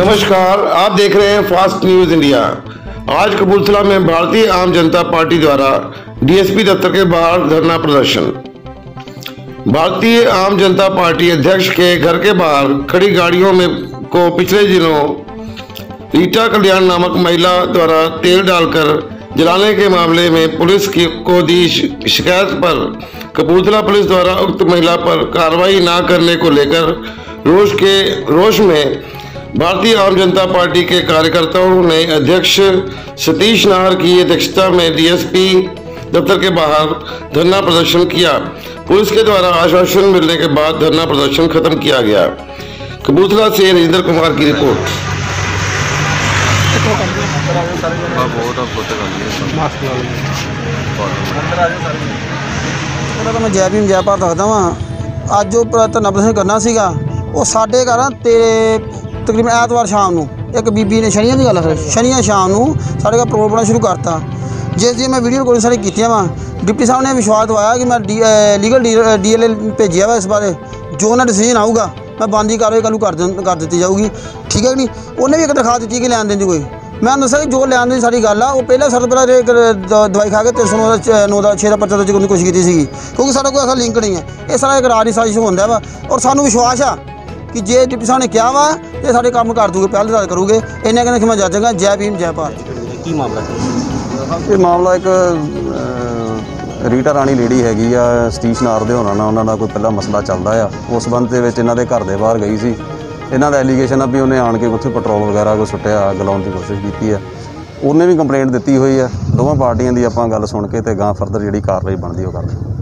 नमस्कार, आप देख रहे हैं फास्ट न्यूज इंडिया। आज कपूरथला में भारतीय आम जनता पार्टी द्वारा डीएसपी दफ्तर के बाहर धरना प्रदर्शन। भारतीय आम जनता पार्टी अध्यक्ष के घर के बाहर खड़ी गाड़ियों में को पिछले दिनों रीटा कल्याण नामक महिला द्वारा तेल डालकर जलाने के मामले में पुलिस को दी शिकायत पर कपूरथला पुलिस द्वारा उक्त महिला पर कार्रवाई न करने को लेकर रोष में भारतीय आम जनता पार्टी के कार्यकर्ताओं ने अध्यक्ष सतीश नाहर की अध्यक्षता में डीएसपी दफ्तर के बाहर धरना प्रदर्शन किया। पुलिस के द्वारा आश्वासन मिलने के बाद धरना प्रदर्शन खत्म किया गया। कपूरथला से राजेंद्र कुमार की रिपोर्ट। मैं जय भीम जय भारत रखता वा। अज जो धरना प्रदर्शन करना सीगा वो साढ़े घर तकरीबन ऐतवार शाम को एक बीबी ने शनिया की गल शनिया शाम को साढ़े घर पेट्रोल पाना शुरू करता। जिस दिन मैं वीडियो रिकॉर्डिंग सारी की डिप्टी साहब ने विश्वास दवाया कि मैं लीगल DLA भेजा वा। इस बारे जो उन्हें डिसीजन आऊगा मैं बंदी कार्रवाई कल कर दी जाऊगी। ठीक है कि नहीं। उन्हें भी एक दरखास्त दी कि लैन देन की कोई मैं दसा कि जो लैन देन सारी गल आ वो पहले सब तो पहले दवाई खा के 309 का 6 का पर्चा दर्ज करने की कोशिश की क्योंकि सारा कोई ऐसा लिंक नहीं है। ये सारा एक राजी साजिश होता वा और सानू विश्वास आ कि जे डिप्टी साहब ने कहा वा ये सारे काम कर दूगे पहले करूँगे। इन्हें कहने कि मैं जजागा। जय भीम जय भारत। की मामला ये मामला एक रीटा राणी लेडी हैगी आ सतीश नाहर दे होना ना उन्होंने कोई पहला मसला चलता है। उस संबंध के इन्हों के घर के बाहर गई सी। इन्हों का एलीगेशन है भी उन्हें आन के उत्थे पेट्रोल वगैरह कोई सुट्टिया अग लाने की कोशिश की है। उन्हें भी कंप्लेंट दी हुई है। दोनों पार्टियां की आप गल सुन के गां फर्दर जी कार्रवाई बनती वो कर